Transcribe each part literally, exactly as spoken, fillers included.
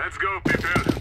Let's go, people.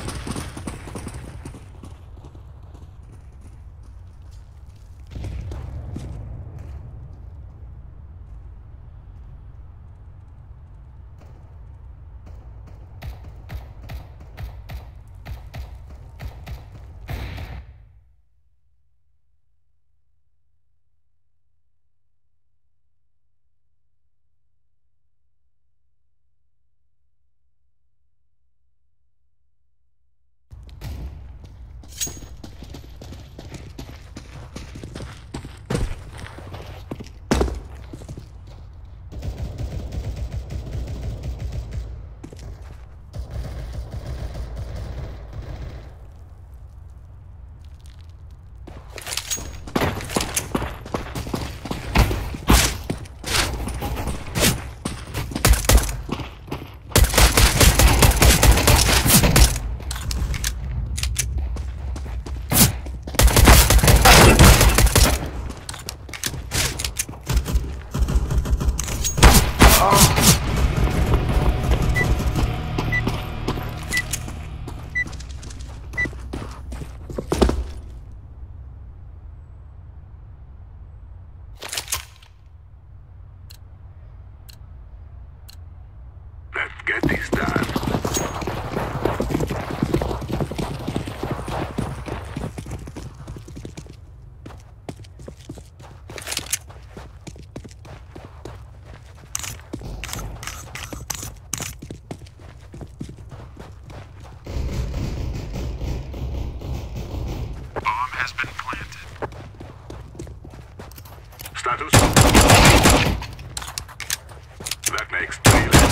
Let's get this done. Bomb has been planted. Status. That makes three left.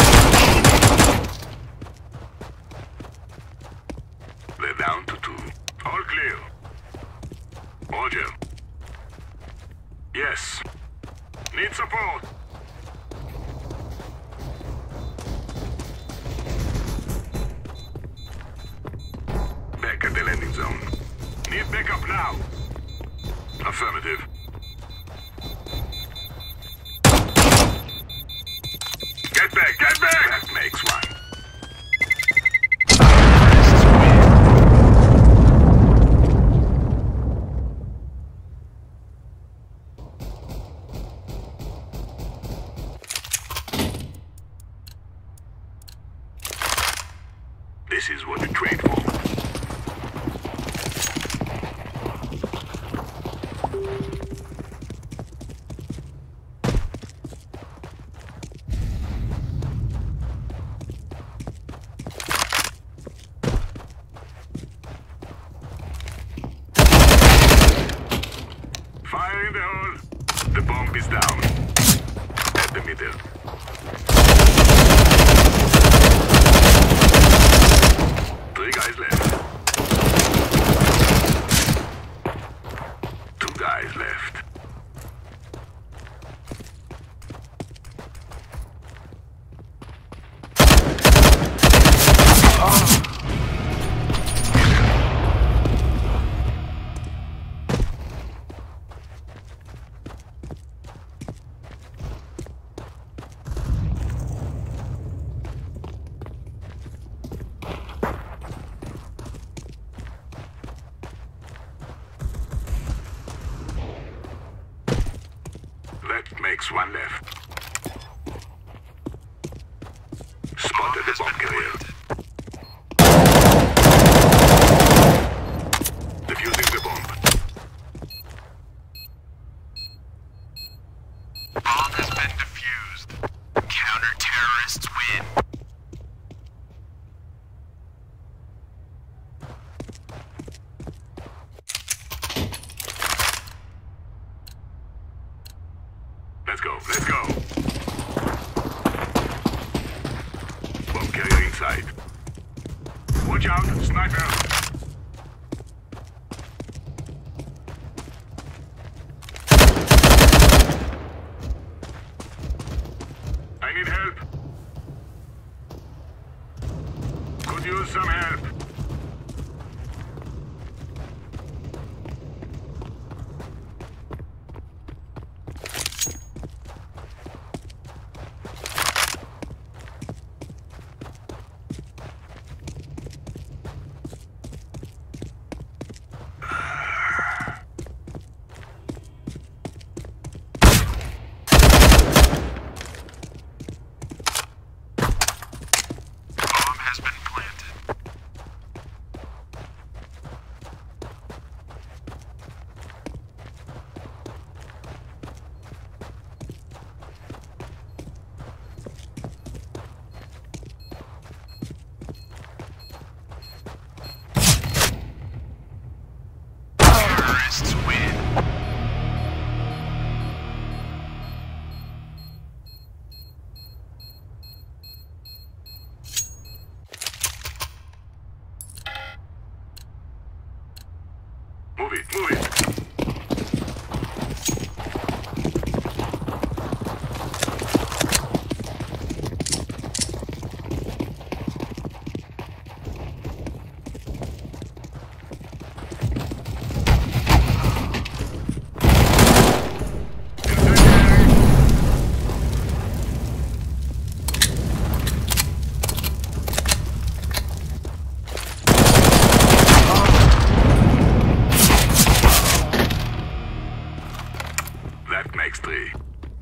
They're down to two. All clear. Roger. Yes. Need support. Back at the landing zone. Need backup now. Affirmative. Get back, get back! That makes one. This is what we trade for. Fire in the hole. The bomb is down. At the middle. Three guys left. Two guys left. That makes one left. Spotted the bomb carrier. Defusing the bomb. Bomb has been defused. Counter-terrorists win. Let's go, let's go. Bomb carrier inside. Watch out, sniper. I need help. Could use some help. Move it, move it. That makes three.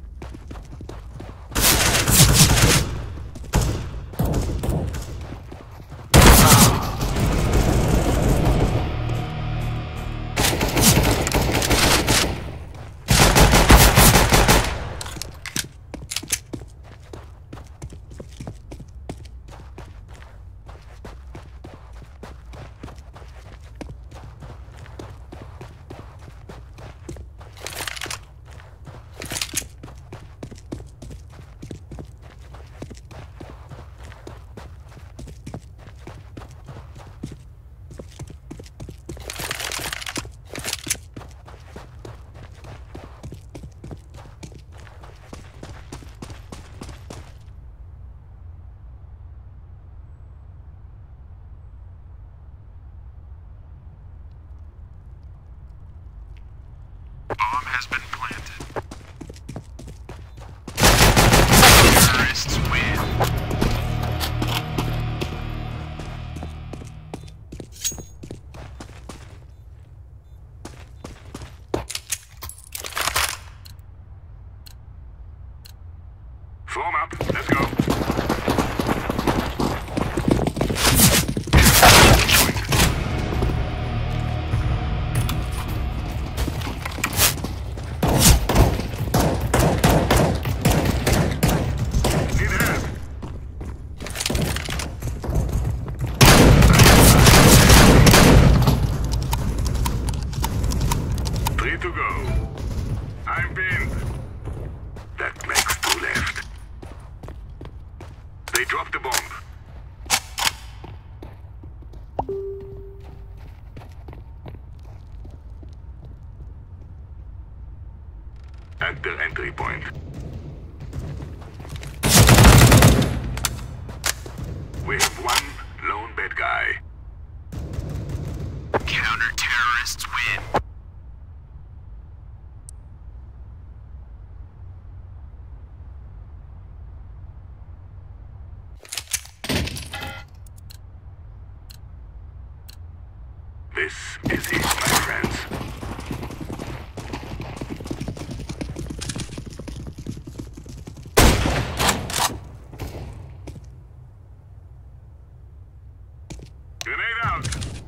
Bomb has been planted. Terrorists win. Form up. Let's go. To go. I'm pinned. That makes two left. They dropped the bomb. At their entry point. We have one lone bad guy. Counter-terrorists win. This is it, my friends. Grenade out.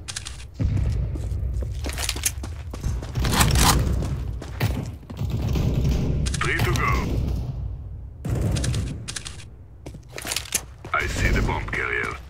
Three to go. I see the bomb carrier.